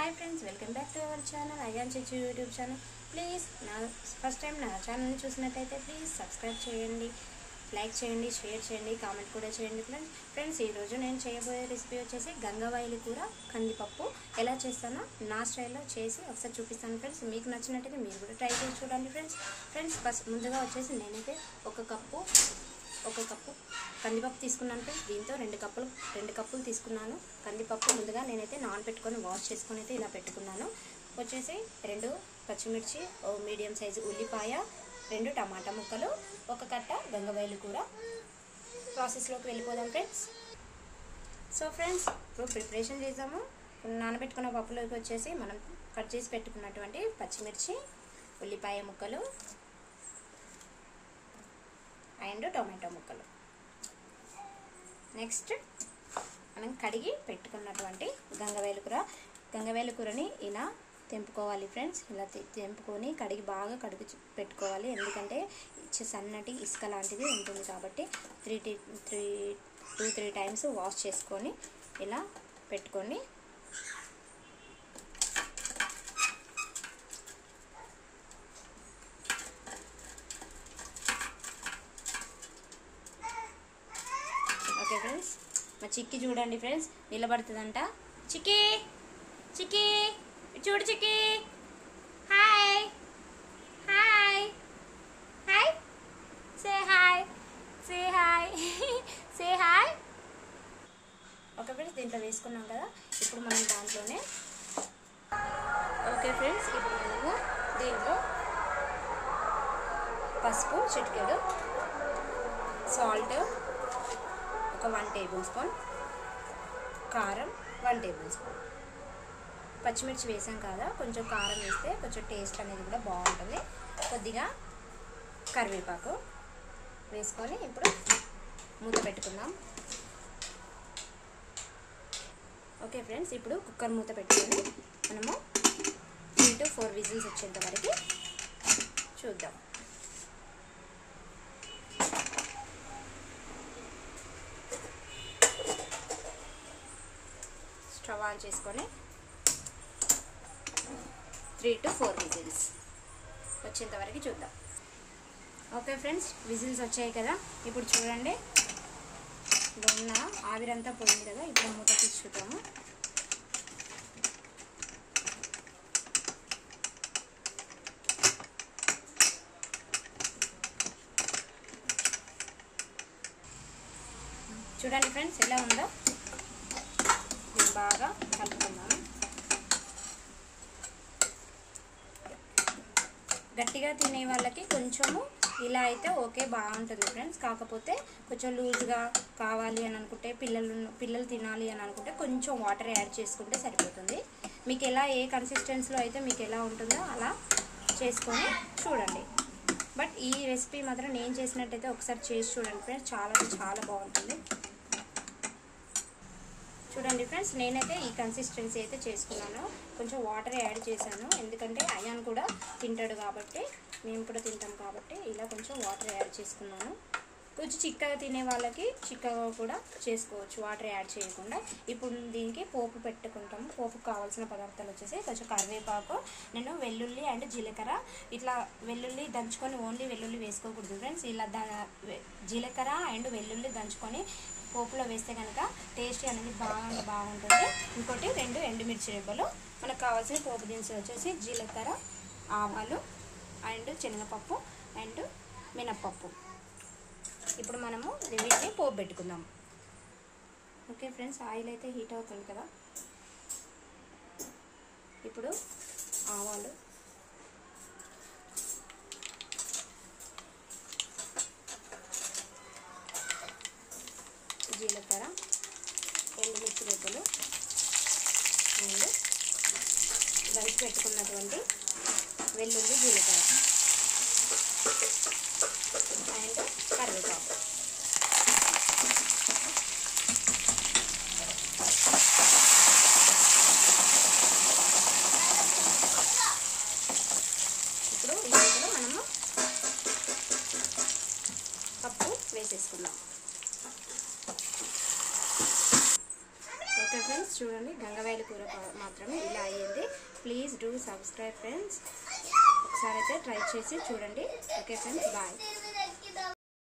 Hi friends welcome back to our channel Ayaan Chechu YouTube channel please ना first time ना ఛానల్ని చూసినట్లయితే ప్లీజ్ సబ్స్క్రైబ్ చేయండి లైక్ చేయండి షేర్ చేయండి కామెంట్ కూడా చేయండి ఫ్రెండ్స్ ఈ రోజు నేను చేయబోయే రెసిపీ వచ్చేసి గంగవాయిలి కూర కందిపప్పు ఎలా చేస్తానో నా స్టైల్లో చేసి ఒకసారి చూపిస్తాను ఫ్రెండ్స్ మీకు నచ్చినట్లయితే మీరు కూడా ట్రై చేసి చూడండి ఫ్రెండ్స్ ఫస్ట్ ముందుగా వచ్చేసి నేనైతే ఒక కప్పు కందిపప్పు తీసుకున్నాను ఫ్రెండ్స్ దీంతో రెండు కప్పులు తీసుకున్నాను కందిపప్పు ముందుగా నేనైతే నానబెట్టుకొని వాష్ చేసుకొని అయితే ఇలా పెట్టుకున్నాను వచ్చేసి 2 పచ్చిమిర్చి మీడియం సైజు ఉల్లిపాయ 2 టమాటా ముక్కలు ఒక కట్ట గంగవాయిలి కూర ప్రాసెస్లోకి వెళ్ళిపోదాం ఫ్రెండ్స్ సో ఫ్రెండ్స్ ఇప్పుడు ప్రిపరేషన్ చేద్దాము నానబెట్టుకున్న పప్పులోకి వచ్చేసి మనం కట్ చేసి పెట్టుకున్నటువంటి పచ్చిమిర్చి ఉల్లిపాయ ముక్కలు అండ్ టొమాటో ముక్కలు నెక్స్ట్ మనం కడిగి పెట్టుకున్నటువంటి గంగవాయిలి కూరని ఇలా తెంపుకోవాలి ఫ్రెండ్స్ ఇలా తెంపుకొని కడిగి బాగా కడిగి పెట్టుకోవాలి ఎందుకంటే సన్నటి ఇసుక లాంటిది ఉంటుంది కాబట్టి 2-3 టైమ్స్ వాష్ చేసుకొని ఇలా పెట్టుకొని ఓకే ఫ్రెండ్స్ మా చిక్కి చూడండి ఫ్రెండ్స్ నిలబడుతుందంట చిక్కి చూడు Chikki hi hi hi say hi okay friends దీంట్లో వేసుకున్నాం కదా ఇప్పుడు మనం దాంట్లోనే ఓకే ఫ్రెండ్స్ ఇప్పుడు మనము దీంట్లో పసుపు చిటికెడు సాల్ట్ ఒక 1 టేబుల్ స్పూన్ కారం 1 టేబుల్ స్పూన్ పచ్చిమిర్చి వేసాం కదా కొంచెం కారం వేస్తే కొంచెం టేస్ట్ అనేది కూడా బాగుంటుంది కొద్దిగా కరివేపాకు వేసుకొని ఇప్పుడు మూత పెట్టుకుందాం ఓకే ఫ్రెండ్స్ ఇప్పుడు కుక్కర్ మూత పెట్టుకొని మనము 3 to 4 విజిల్స్ వచ్చేంత వరకు చూద్దాం స్టవ్ ఆన్ చేసుకొని 3 to 4 విజిల్స్ వచ్చేంత వరకు చూద్దాం ఓకే ఫ్రెండ్స్ విజిల్స్ వచ్చాయి కదా ఇప్పుడు చూడండి ఉన్న ఆవిరంతా పోయింది కదా ఇప్పుడు మూత తీసి చూద్దాము చూడండి ఫ్రెండ్స్ ఎలా ఉందో బాగా కలుపుకుందాము గట్టిగా తినే వాళ్ళకి కొంచెము ఇలా అయితే ఓకే బాగుంటుంది ఫ్రెండ్స్ కాకపోతే కొంచెం లూజ్గా కావాలి అని అనుకుంటే పిల్లలు తినాలి అని అనుకుంటే కొంచెం వాటర్ యాడ్ చేసుకుంటే సరిపోతుంది మీకు ఎలా ఏ కన్సిస్టెన్సీలో అయితే మీకు ఎలా ఉంటుందో అలా చేసుకొని చూడండి బట్ ఈ రెసిపీ మాత్రం నేను చేసినట్టయితే ఒకసారి చేసి చూడండి ఫ్రెండ్స్ చాలా బాగుంటుంది చూడండి ఫ్రెండ్స్ నేనైతే ఈ కన్సిస్టెన్సీ అయితే చేసుకున్నాను కొంచెం వాటర్ యాడ్ చేశాను ఎందుకంటే అయాన్ కూడా తింటాడు కాబట్టి మేము కూడా తింటాం కాబట్టి ఇలా కొంచెం వాటర్ యాడ్ చేసుకున్నాను కొంచెం చిక్కగా తినే వాళ్ళకి చిక్కగా కూడా చేసుకోవచ్చు వాటర్ యాడ్ చేయకుండా ఇప్పుడు దీనికి పోపు పెట్టుకుంటాము పోపుకు కావాల్సిన పదార్థాలు వచ్చేసి కొంచెం కరివేపాకు నేను వెల్లుల్లి అండ్ జీలకర్ర ఇట్లా వెల్లుల్లి దంచుకొని ఓన్లీ వెల్లుల్లి వేసుకోకూడదు ఫ్రెండ్స్ ఇలా జీలకర్ర అండ్ వెల్లుల్లి దంచుకొని పోపులో వేస్తే కనుక టేస్ట్ అనేది బాగుంటుంది ఇంకోటి 2 ఎండుమిర్చి రెబ్బలు మనకు కావాల్సిన పోపు దినుసులు వచ్చేసి జీలకర్ర ఆవాలు అండ్ శనగపప్పు అండ్ మినప్పప్పు ఇప్పుడు మనము వీటిని పోపు పెట్టుకుందాం ఓకే ఫ్రెండ్స్ ఆయిల్ అయితే హీట్ అవుతుంది కదా ఇప్పుడు ఆవాలు జీలకర్ర ఎండుమిర్చి రెబ్బలు అండ్ దంచి పెట్టుకున్నటువంటి వెల్లుల్లి జీలకర్ర అండ్ కరివేపాకు ఇప్పుడు ఇందులో మనము పప్పు వేసేసుకుందాం ఓకే ఫ్రెండ్స్ చూడండి గంగవాయిలి కూర మాత్రమే ఇలా అయ్యింది ప్లీజ్ డూ సబ్స్క్రైబ్ ఫ్రెండ్స్. ఒకసారి అయితే ట్రై చేసి చూడండి. Okay friends, bye.